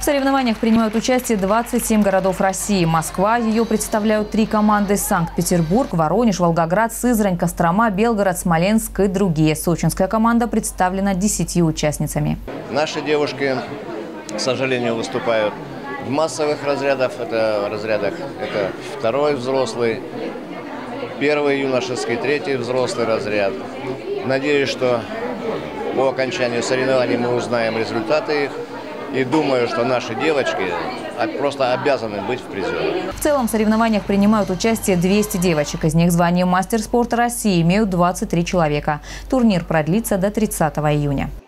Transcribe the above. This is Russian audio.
соревнованиях принимают участие 27 городов России. Москва, ее представляют 3 команды: Санкт-Петербург, Воронеж, Волгоград, Сызрань, Кострома, Белгород, Смоленск и другие. Сочинская команда представлена 10 участницами. Наши девушки, к сожалению, выступают в массовых разрядах. Это 2-й взрослый, 1-й юношеский, 3-й взрослый разряд. Надеюсь, что по окончанию соревнований мы узнаем результаты их. И думаю, что наши девочки просто обязаны быть в призерах. В целом в соревнованиях принимают участие 200 девочек. Из них звание мастер спорта России имеют 23 человека. Турнир продлится до 30 июня.